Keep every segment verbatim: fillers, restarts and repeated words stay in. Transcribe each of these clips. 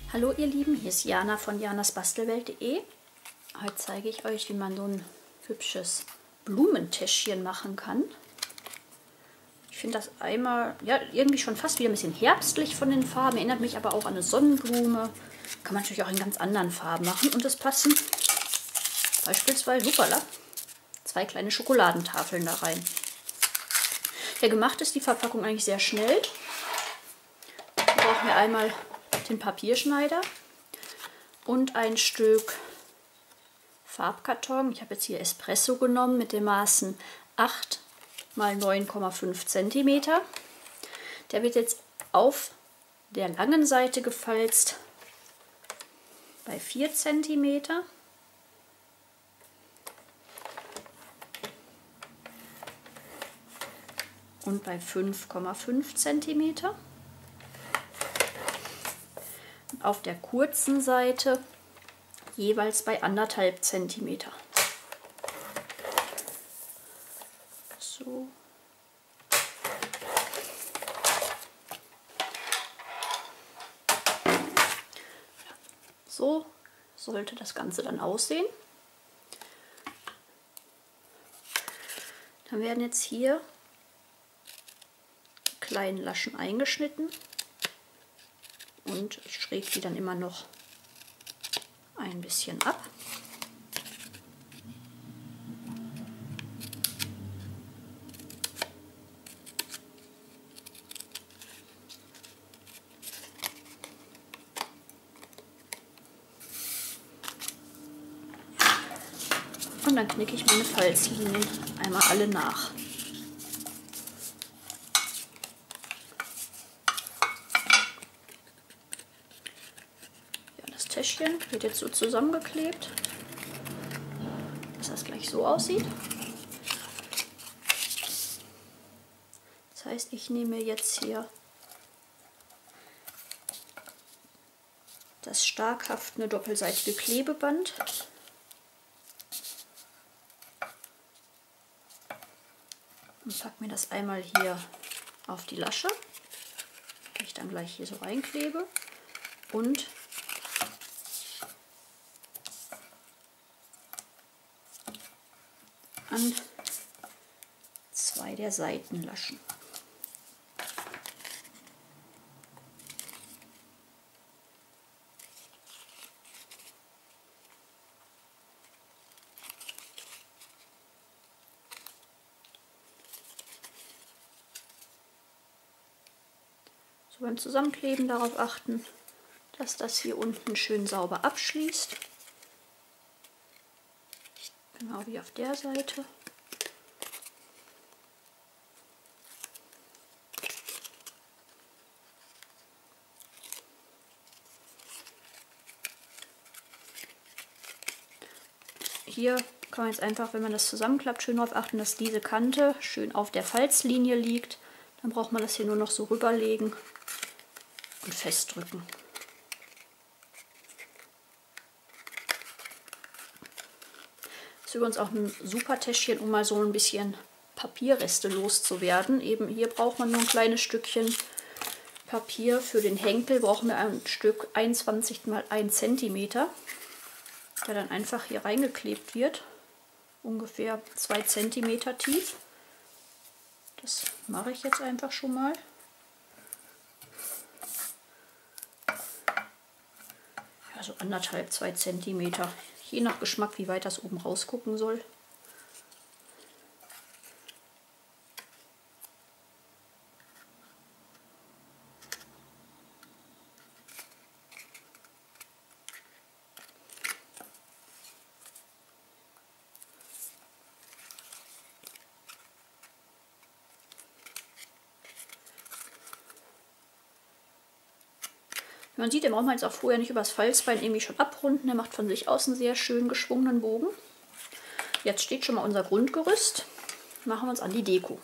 Hallo ihr Lieben, hier ist Jana von janas bastelwelt punkt de. Heute zeige ich euch, wie man so ein hübsches Blumentäschchen machen kann. Ich finde das einmal ja, irgendwie schon fast wieder ein bisschen herbstlich von den Farben, erinnert mich aber auch an eine Sonnenblume. Kann man natürlich auch in ganz anderen Farben machen und es passen beispielsweise, hoppala, zwei kleine Schokoladentafeln da rein. Ja, gemacht ist die Verpackung eigentlich sehr schnell. Da brauchen wir einmal den Papierschneider und ein Stück Farbkarton. Ich habe jetzt hier Espresso genommen mit den Maßen acht mal neun Komma fünf Zentimeter. Der wird jetzt auf der langen Seite gefalzt bei vier Zentimeter. Und bei fünf Komma fünf Zentimeter. Auf der kurzen Seite jeweils bei anderthalb Zentimeter. So. So sollte das Ganze dann aussehen. Dann werden jetzt hier die kleinen Laschen eingeschnitten. Und ich schräge die dann immer noch ein bisschen ab. Und dann knicke ich meine Falzlinien einmal alle nach. Täschchen wird jetzt so zusammengeklebt, dass das gleich so aussieht. Das heißt, ich nehme jetzt hier das stark haftende doppelseitige Klebeband und packe mir das einmal hier auf die Lasche, die ich dann gleich hier so reinklebe, und an zwei der Seitenlaschen. So, beim Zusammenkleben darauf achten, dass das hier unten schön sauber abschließt. Genau wie auf der Seite. Hier kann man jetzt einfach, wenn man das zusammenklappt, schön darauf achten, dass diese Kante schön auf der Falzlinie liegt. Dann braucht man das hier nur noch so rüberlegen und festdrücken. Das ist übrigens auch ein super Täschchen, um mal so ein bisschen Papierreste loszuwerden. Eben hier braucht man nur ein kleines Stückchen Papier. Für den Henkel brauchen wir ein Stück einundzwanzig mal ein Zentimeter, der dann einfach hier reingeklebt wird. Ungefähr zwei Zentimeter tief. Das mache ich jetzt einfach schon mal. Ja, so anderthalb, zwei Zentimeter. Je nach Geschmack, wie weit das oben rausgucken soll. Man sieht, den braucht man jetzt auch vorher nicht übers Falzbein irgendwie schon abrunden. Der macht von sich aus einen sehr schön geschwungenen Bogen. Jetzt steht schon mal unser Grundgerüst. Machen wir uns an die Deko.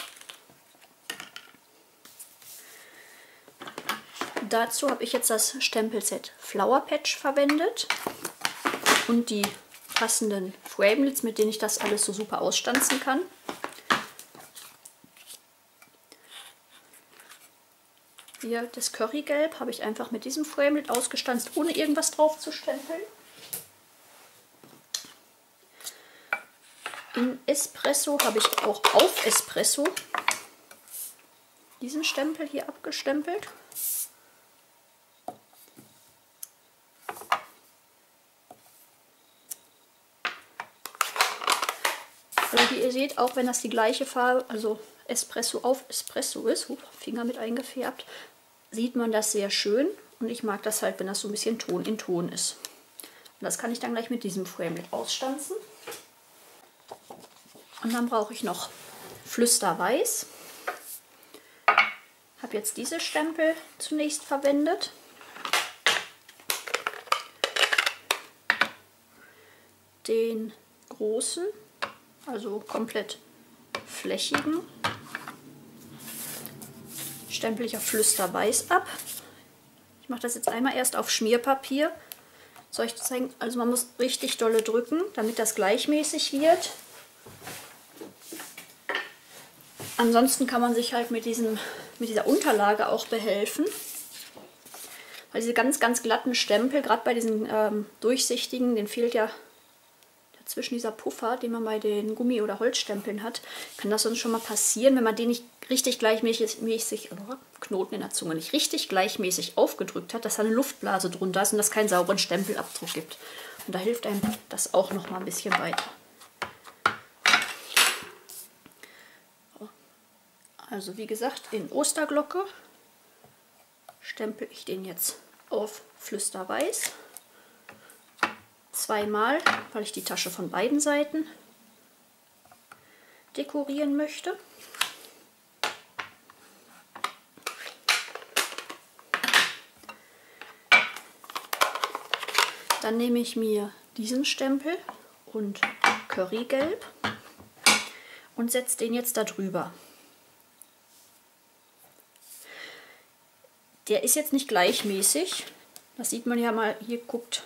Dazu habe ich jetzt das Stempelset Flower Patch verwendet und die passenden Framelits, mit denen ich das alles so super ausstanzen kann. Hier das Currygelb habe ich einfach mit diesem Framelit ausgestanzt, ohne irgendwas drauf zu stempeln. In Espresso habe ich auch auf Espresso diesen Stempel hier abgestempelt. Also wie ihr seht, auch wenn das die gleiche Farbe, also Espresso auf Espresso ist, Hup, Finger mit eingefärbt, sieht man das sehr schön. Und ich mag das halt, wenn das so ein bisschen Ton in Ton ist. Und das kann ich dann gleich mit diesem Framelit ausstanzen. Und dann brauche ich noch Flüsterweiß. Ich habe jetzt diese Stempel zunächst verwendet. Den großen, also komplett flächigen, stempel ich auf Flüsterweiß ab. Ich mache das jetzt einmal erst auf Schmierpapier. Soll ich zeigen? Also man muss richtig dolle drücken, damit das gleichmäßig wird. Ansonsten kann man sich halt mit, diesem, mit dieser Unterlage auch behelfen. Weil diese ganz, ganz glatten Stempel, gerade bei diesen ähm, durchsichtigen, den fehlt ja zwischen dieser Puffer, den man bei den Gummi- oder Holzstempeln hat, kann das sonst schon mal passieren, wenn man den nicht richtig gleichmäßig, mäßig, oh, Knoten in der Zunge, nicht richtig gleichmäßig aufgedrückt hat, dass da eine Luftblase drunter ist und das keinen sauberen Stempelabdruck gibt. Und da hilft einem das auch noch mal ein bisschen weiter. Also wie gesagt, in Osterglocke stempel ich den jetzt auf Flüsterweiß. Zweimal, weil ich die Tasche von beiden Seiten dekorieren möchte. Dann nehme ich mir diesen Stempel und Currygelb und setze den jetzt da drüber. Der ist jetzt nicht gleichmäßig. Das sieht man ja mal, hier guckt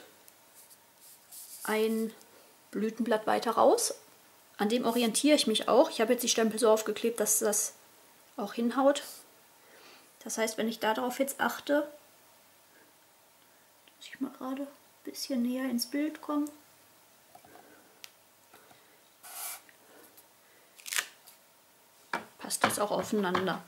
ein Blütenblatt weiter raus. An dem orientiere ich mich auch. Ich habe jetzt die Stempel so aufgeklebt, dass das auch hinhaut. Das heißt, wenn ich darauf jetzt achte, muss ich mal gerade ein bisschen näher ins Bild kommen. Passt das auch aufeinander.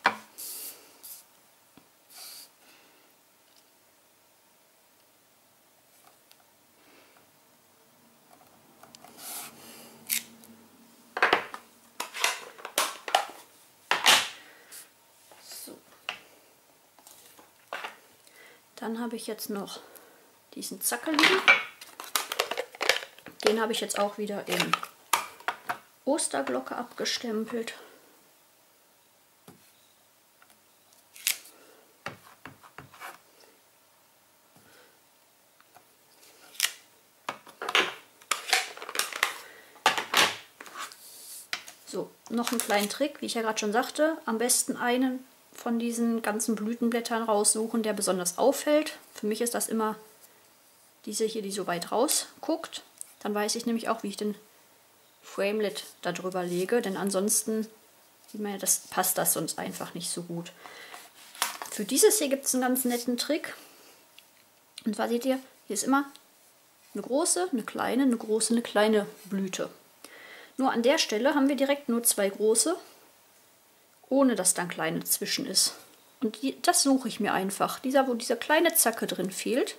Dann habe ich jetzt noch diesen Zackeligen. Den habe ich jetzt auch wieder in Osterglocke abgestempelt. So, noch einen kleinen Trick, wie ich ja gerade schon sagte. Am besten einen von diesen ganzen Blütenblättern raussuchen, der besonders auffällt. Für mich ist das immer diese hier, die so weit raus guckt. Dann weiß ich nämlich auch, wie ich den Framelit da drüber lege, denn ansonsten sieht man ja, das passt das sonst einfach nicht so gut. Für dieses hier gibt es einen ganz netten Trick. Und zwar seht ihr, hier ist immer eine große, eine kleine, eine große, eine kleine Blüte. Nur an der Stelle haben wir direkt nur zwei große, ohne dass da ein kleine zwischen ist. Und die, das suche ich mir einfach. Dieser, wo dieser kleine Zacke drin fehlt.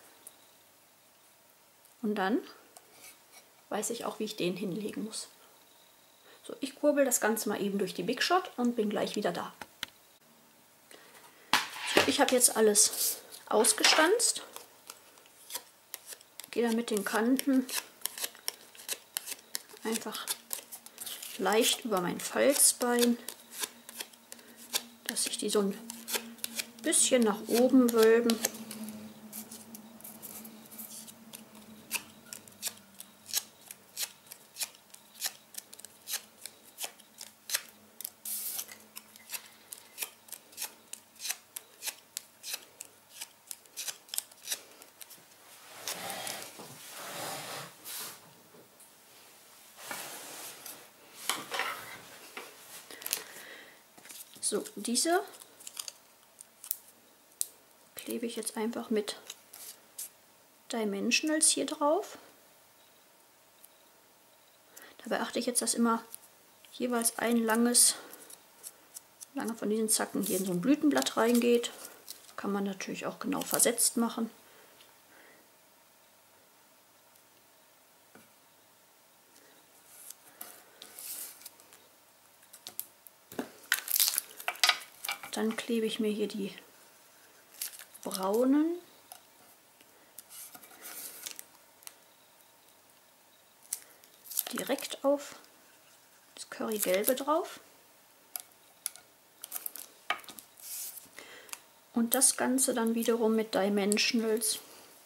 Und dann weiß ich auch, wie ich den hinlegen muss. So, ich kurbel das Ganze mal eben durch die Big Shot und bin gleich wieder da. So, ich habe jetzt alles ausgestanzt. Gehe dann mit den Kanten einfach leicht über mein Falzbein, dass sich die so ein bisschen nach oben wölben. So, diese klebe ich jetzt einfach mit Dimensionals hier drauf. Dabei achte ich jetzt, dass immer jeweils ein langes, lange von diesen Zacken hier in so ein Blütenblatt reingeht. Kann man natürlich auch genau versetzt machen. Dann klebe ich mir hier die braunen direkt auf das Currygelbe drauf. Und das Ganze dann wiederum mit Dimensionals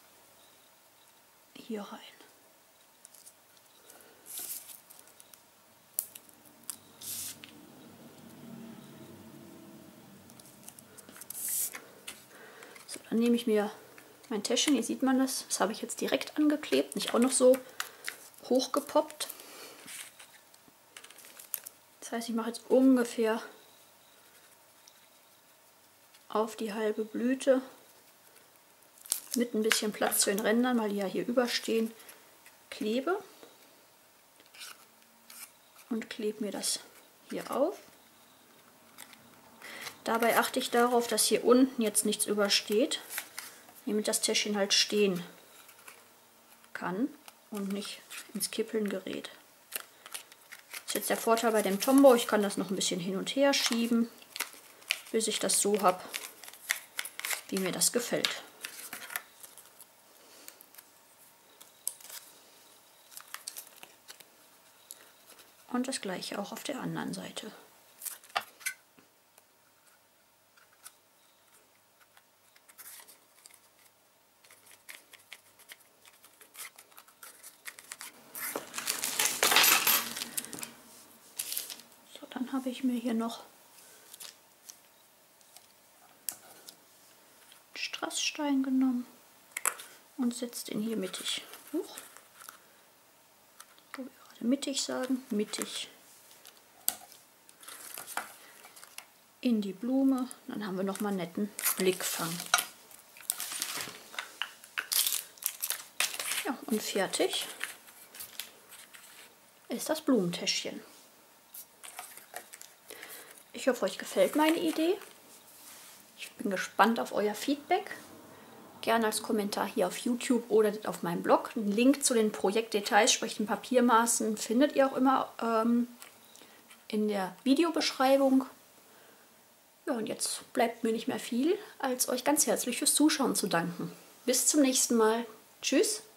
hier rein. So, dann nehme ich mir mein Täschchen, hier sieht man das, das habe ich jetzt direkt angeklebt, nicht auch noch so hochgepoppt. Das heißt, ich mache jetzt ungefähr auf die halbe Blüte mit ein bisschen Platz zu den Rändern, weil die ja hier überstehen, klebe und klebe mir das hier auf. Dabei achte ich darauf, dass hier unten jetzt nichts übersteht, damit das Täschchen halt stehen kann und nicht ins Kippeln gerät. Das ist jetzt der Vorteil bei dem Tombow, ich kann das noch ein bisschen hin und her schieben, bis ich das so habe, wie mir das gefällt. Und das gleiche auch auf der anderen Seite. So, dann habe ich mir hier noch Strassstein genommen und setze den hier mittig hoch. Wo wir gerade mittig sagen, mittig in die Blume. Dann haben wir noch mal einen netten Blickfang. Ja, und fertig ist das Blumentäschchen. Ich hoffe, euch gefällt meine Idee. Ich bin gespannt auf euer Feedback. Gerne als Kommentar hier auf YouTube oder auf meinem Blog. Einen Link zu den Projektdetails, sprich den Papiermaßen, findet ihr auch immer ähm, in der Videobeschreibung. Ja, und jetzt bleibt mir nicht mehr viel, als euch ganz herzlich fürs Zuschauen zu danken. Bis zum nächsten Mal. Tschüss!